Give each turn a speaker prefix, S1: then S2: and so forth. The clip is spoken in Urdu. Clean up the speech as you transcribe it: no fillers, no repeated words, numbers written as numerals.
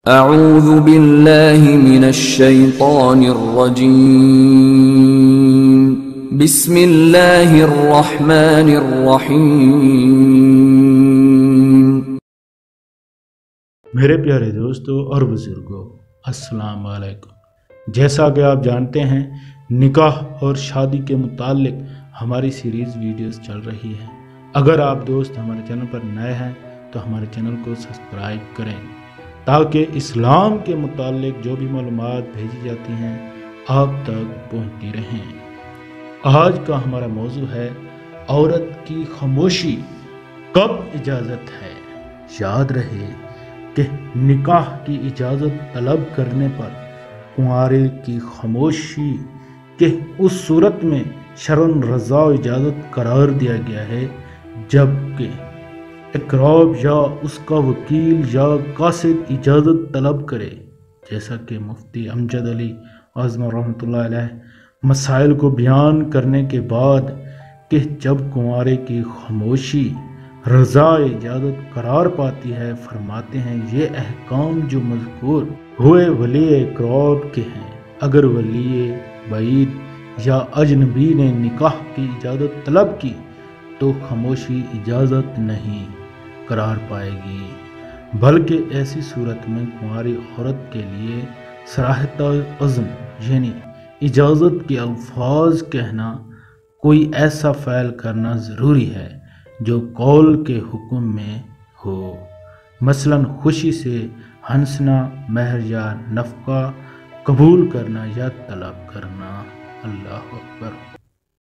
S1: اعوذ باللہ من الشیطان الرجیم بسم اللہ الرحمن الرحیم۔
S2: میرے پیارے دوستو اور بزرگوں، السلام علیکم۔ جیسا کہ آپ جانتے ہیں، نکاح اور شادی کے متعلق ہماری سیریز ویڈیوز چل رہی ہیں۔ اگر آپ دوست ہمارے چینل پر نئے ہیں تو ہمارے چینل کو سبسکرائب کریں تاکہ اسلام کے متعلق جو بھی معلومات بھیجی جاتی ہیں آپ تک پہنچتی رہیں۔ آج کا ہمارا موضوع ہے عورت کی خاموشی کب اجازت ہے۔ یاد رہے کہ نکاح کی اجازت طلب کرنے پر کنوارے کی خاموشی کہ اس صورت میں شرعاً رضا و اجازت قرار دیا گیا ہے جبکہ اقراب یا اس کا وکیل یا قاصد اجازت طلب کرے، جیسا کہ مفتی امجد علی اعظم رحمۃ اللہ علیہ مسائل کو بیان کرنے کے بعد کہ جب کنوارے کی خاموشی رضا اجازت قرار پاتی ہے، فرماتے ہیں یہ احکام جو مذکور ہوئے ولی اقراب کے ہیں۔ اگر ولی بعید یا اجنبی نے نکاح کی اجازت طلب کی تو خاموشی اجازت نہیں قرار پائے گی، بلکہ ایسی صورت میں کنواری عورت کے لیے صراحت عزم یعنی اجازت کے الفاظ کہنا، کوئی ایسا فعل کرنا ضروری ہے جو قول کے حکم میں ہو، مثلا خوشی سے ہنسنا، مہر یا نفقہ قبول کرنا یا طلب کرنا۔ اللہ اکبر۔